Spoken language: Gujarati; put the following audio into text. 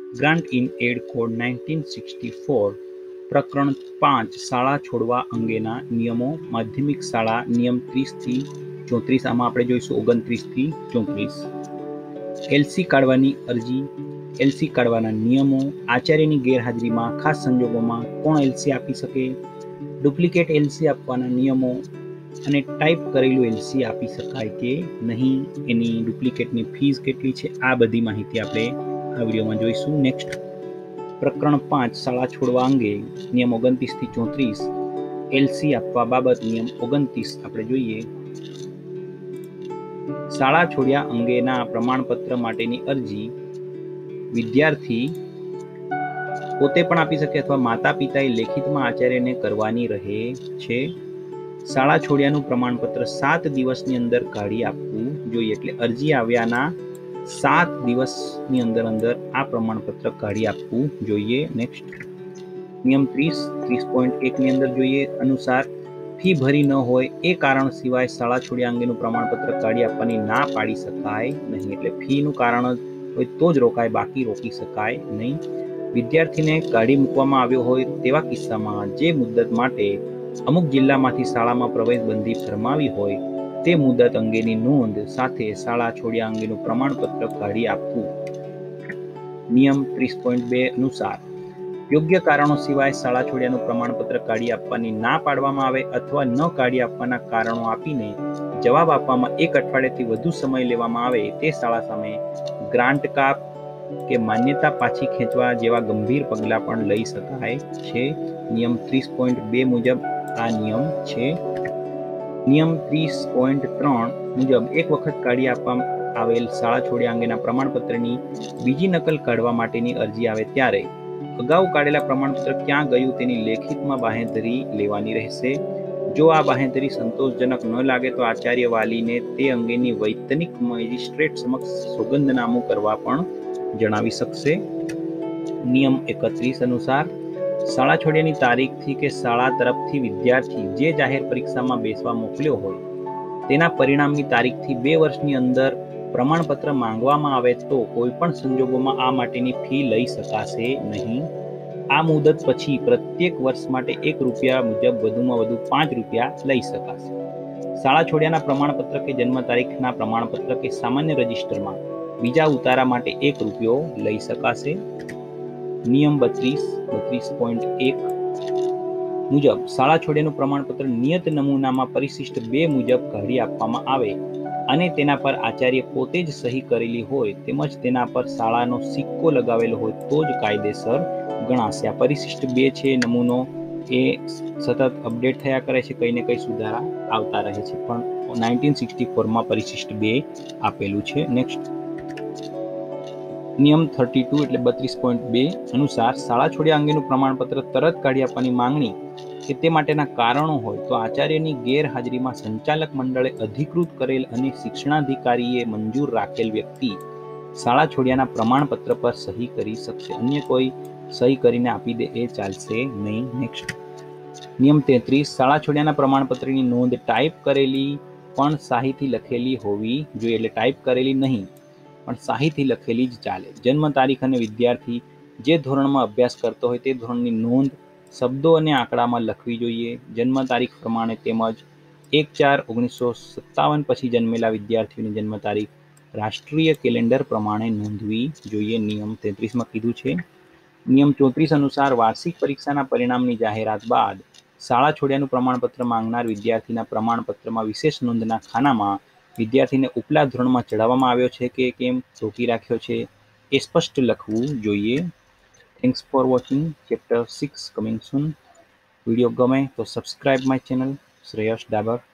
ગ્રાન્ટ ઇન એડ કોડ 1964 પ્રકરણ 5 શાળા છોડવા અંગેના નિયમો માધ્યમિક શાળા નિયમ 30 થી 34 આમાં આપણે જોઈશું 29 થી 34 એલસી કાઢવાની અરજી એલસી કાઢવાના નિયમો આચાર્યની ગેરહાજરીમાં ખાસ સંજોગોમાં કોણ એલસી આપી શકે ડુપ્લિકેટ એલસી આપવાના નિયમો અને ટાઈપ કરેલું એલસી આપી શકાય કે નહીં એની ડુપ્લિકેટની ફીસ કેટલી છે આ બધી માહિતી આપણે આ વિડીયોમાં જોઈશું નેક્સ્ટ પ્રકરણ 5 શાળા છોડવા અંગે નિયમ 29 થી 34 એલસી આપવા બાબત નિયમ 29 આપણે જોઈએ શાળા છોડ્યા અંગેના પ્રમાણપત્ર માટેની અરજી વિદ્યાર્થી પોતે પણ આપી શકે અથવા માતા પિતાએ લેખિતમાં આચાર્યને કરવાની રહે છે શાળા છોડ્યાનું પ્રમાણપત્ર 7 દિવસની અંદર કાઢી આપવું જોઈએ એટલે અરજી આવ્યાના 7 દિવસની અંદર આ પ્રમાણપત્ર કાઢી આપવું જોઈએ નેક્સ્ટ નિયમ 30.1 ની અંદર જોઈએ અનુસાર ફી ભરી ન હોય એ કારણ સિવાય શાળા છોડ્યા અંગેનું પ્રમાણપત્ર કાઢી આપવાની ના પાડી શકાય નહીં એટલે ફીનું કારણ હોય તો જ રોકાય બાકી રોકી શકાય નહીં વિદ્યાર્થીને કાઢી મૂકવામાં આવ્યો હોય તેવા કિસ્સામાં જે મુદ્દત માટે અમુક જિલ્લામાંથી શાળામાં પ્રવેશ બંધી ફરમાવી હોય તે મુદત અંગેની નોંધ સાથે શાળા છોડ્યા અંગેનું પ્રમાણપત્ર કાઢી આપવું નિયમ 30.2 અનુસાર યોગ્ય કારણો સિવાય શાળા છોડ્યાનું પ્રમાણપત્ર કાઢી આપવાની ના પાડવામાં આવે અથવા ન કાઢી આપવાના કારણો આપીને જવાબ આપવામાં 1 અઠવાડિયાથી વધુ સમય લેવામાં આવે તે શાળા સામે ગ્રાન્ટ કાપ કે માન્યતા પાછી ખેંચવા જેવા ગંભીર પગલાં પણ લઈ શકાય છે નિયમ 30.2 મુજબ આ નિયમ છે નિયમ 30.3 મુજબ એક વખત કાઢી આપવામાં આવેલ શાળા છોડ્યા અંગેના પ્રમાણપત્રની બીજી નકલ કાઢવા માટેની અરજી આવે ત્યારે અગાઉ કાઢેલા પ્રમાણપત્ર ક્યાં ગયું તેની લેખિતમાં બાહેંધરી લેવાની રહેશે જો આ બાહેંધરી સંતોષજનક ન લાગે તો આચાર્ય વાલીને તે અંગેની વૈતનિક મેજિસ્ટ્રેટ સમક્ષ સોગંદનામું કરવા પણ જણાવી શકશે નિયમ 31 અનુસાર શાળા છોડ્યાની તારીખથી કે શાળા તરફથી વિદ્યાર્થી જે જાહેર પરીક્ષામાં બેસવા મોકલ્યો હોય તેના પરિણામની તારીખથી 2 વર્ષની અંદર પ્રમાણપત્ર માંગવામાં આવે તો કોઈપણ સંજોગોમાં આ માટેની ફી લઈ શકાશે નહીં આ મુદત પછી પ્રત્યેક વર્ષ માટે ₹1 મુજબ વધુમાં વધુ ₹5 લઈ શકાશે શાળા છોડ્યાના પ્રમાણપત્ર કે જન્મ તારીખના પ્રમાણપત્ર કે સામાન્ય રજિસ્ટરમાં બીજા ઉતારા માટે ₹1 લઈ શકાશે નિયમ 32.1 મુજબ શાળા છોડ્યાનું પ્રમાણપત્ર નિયત નમૂનામાં પરિશિષ્ટ 2 મુજબ કાઢી આપવામાં આવે અને તેના પર આચાર્ય પોતે જ સહી કરેલી હોય તેમજ તેના પર શાળાનો સિક્કો લગાવેલો હોય તો જ કાયદેસર ગણાશે આ પરિશિષ્ટ 2 છે નમૂનો એ સતત અપડેટ થયા કરે છે કંઈ ને કંઈ સુધારા આવતા રહે છે પણ 1964માં પરિશિષ્ટ 2 આપેલું છે નેક્સ્ટ નિયમ 32 એટલે 32.2 અનુસાર શાળા છોડ્યા અંગેનું પ્રમાણપત્ર તરત કાઢી આપવાની માંગણી કે તે માટેના કારણો હોય તો આચાર્યની ગેરહાજરીમાં સંચાલક મંડળે અધિકૃત કરેલ અને શિક્ષણાધિકારીએ મંજૂર રાખેલ વ્યક્તિ શાળા છોડ્યાના પ્રમાણપત્ર પર સહી કરી શકશે અન્ય કોઈ સહી કરીને આપી દે એ ચાલશે નહીં નેક્સ્ટ નિયમ 33 શાળા છોડ્યાના પ્રમાણપત્રની નોંધ ટાઈપ કરેલી પણ શાહીથી લખેલી હોવી જોઈએ એટલે ટાઈપ કરેલી નહીં પણ શાહીથી લખેલી જ ચાલે જન્મ તારીખ અને વિદ્યાર્થી જે ધોરણમાં અભ્યાસ કરતો હોય તે ધોરણની નોંધ શબ્દો અને આંકડામાં લખવી જોઈએ જન્મ તારીખ પ્રમાણે તેમજ 1/4/1957 પછી જન્મેલા વિદ્યાર્થીઓની જન્મ તારીખ રાષ્ટ્રીય કેલેન્ડર પ્રમાણે નોંધવી જોઈએ નિયમ 33માં કીધું છે નિયમ 34 અનુસાર વાર્ષિક પરીક્ષાના પરિણામની જાહેરાત બાદ શાળા છોડ્યાનું પ્રમાણપત્ર માંગનાર વિદ્યાર્થીના પ્રમાણપત્રમાં વિશેષ નોંધના ખાનામાં વિદ્યાર્થીને ઉપલા ધોરણમાં ચડાવવામાં આવ્યો છે કે કેમ રોકી રાખ્યો છે એ સ્પષ્ટ લખવું જોઈએ thanks for watching chapter 6 coming soon video ગમે તો subscribe my channel Shreyas Dabur